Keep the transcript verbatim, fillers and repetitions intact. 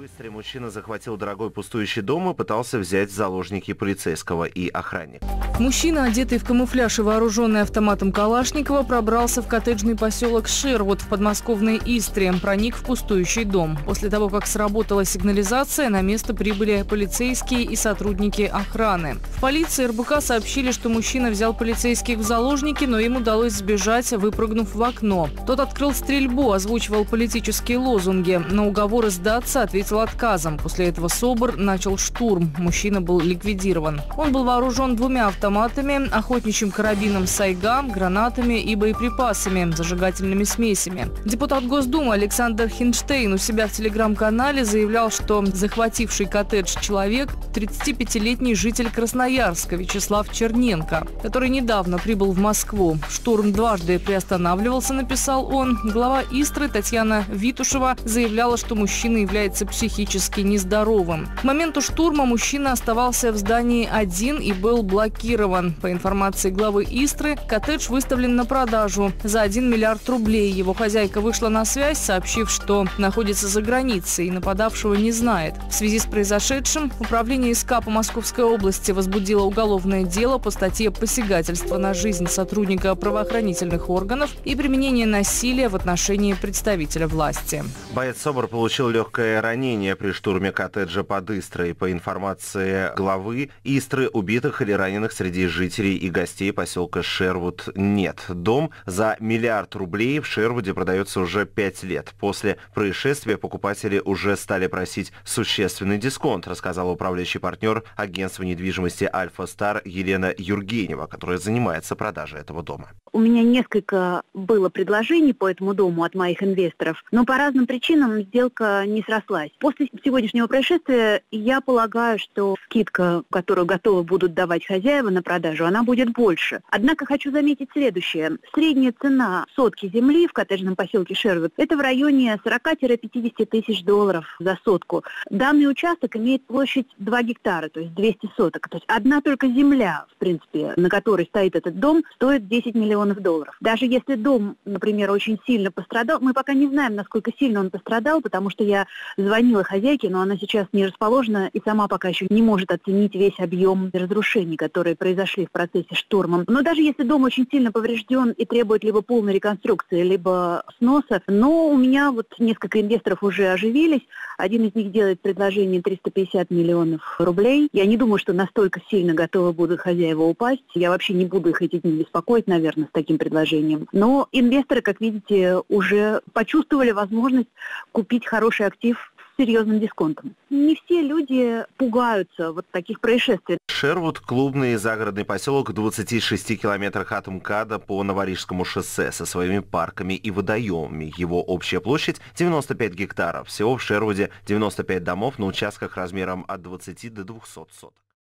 В Истре мужчина захватил дорогой пустующий дом и пытался взять в заложники полицейского и охранника. Мужчина, одетый в камуфляж и вооруженный автоматом Калашникова, пробрался в коттеджный поселок Шервуд в подмосковной Истре, проник в пустующий дом. После того, как сработала сигнализация, на место прибыли полицейские и сотрудники охраны. В полиции эр бэ ка сообщили, что мужчина взял полицейских в заложники, но им удалось сбежать, выпрыгнув в окно. Тот открыл стрельбу, озвучивал политические лозунги. На уговоры сдаться ответил отказом. После этого СОБР начал штурм. Мужчина был ликвидирован. Он был вооружен двумя автоматами, охотничьим карабином «Сайга», гранатами и боеприпасами, зажигательными смесями. Депутат Госдумы Александр Хинштейн у себя в телеграм-канале заявлял, что захвативший коттедж человек – тридцатипятилетний житель Красноярска Вячеслав Черненко, который недавно прибыл в Москву. Штурм дважды приостанавливался, написал он. Глава Истры Татьяна Витушева заявляла, что мужчина является психически нездоровым. К моменту штурма мужчина оставался в здании один и был блокирован. По информации главы Истры, коттедж выставлен на продажу за один миллиард рублей. Его хозяйка вышла на связь, сообщив, что находится за границей и нападавшего не знает. В связи с произошедшим управление эс ка по Московской области возбудило уголовное дело по статье «Посягательство на жизнь сотрудника правоохранительных органов и применение насилия в отношении представителя власти». Боец СОБР получил легкое ранение при штурме коттеджа под Истрой. По информации главы Истры, убитых или раненых среди жителей и гостей поселка Шервуд нет. Дом за миллиард рублей в Шервуде продается уже пять лет. После происшествия покупатели уже стали просить существенный дисконт, рассказала управляющий партнер агентства недвижимости «Альфа Стар» Елена Юргенева, которая занимается продажей этого дома. У меня несколько было предложений по этому дому от моих инвесторов, но по разным причинам сделка не срослась. После сегодняшнего происшествия я полагаю, что скидка, которую готовы будут давать хозяева на продажу, она будет больше. Однако хочу заметить следующее. Средняя цена сотки земли в коттеджном поселке Шервуд – это в районе сорок-пятьдесят тысяч долларов за сотку. Данный участок имеет площадь два гектара, то есть двести соток. То есть одна только земля, в принципе, на которой стоит этот дом, стоит десять миллионов долларов. Даже если дом, например, очень сильно пострадал, мы пока не знаем, насколько сильно он пострадал, потому что я звонила хозяйке, но она сейчас не расположена и сама пока еще не может оценить весь объем разрушений, которые произошли в процессе штурма. Но даже если дом очень сильно поврежден и требует либо полной реконструкции, либо сноса, но у меня вот несколько инвесторов уже оживились. Один из них делает предложение триста пятьдесят миллионов рублей. Я не думаю, что настолько сильно готовы будут хозяева упасть. Я вообще не буду их эти дни беспокоить, наверное, с таким предложением. Но инвесторы, как видите, уже почувствовали возможность купить хороший актив с серьезным дисконтом. Не все люди пугаются вот таких происшествий. Шервуд – клубный загородный поселок в двадцати шести километрах от МКАДа по Новорижскому шоссе со своими парками и водоемами. Его общая площадь – девяносто пять гектаров. Всего в Шервуде девяносто пять домов на участках размером от двадцати до двухсот соток.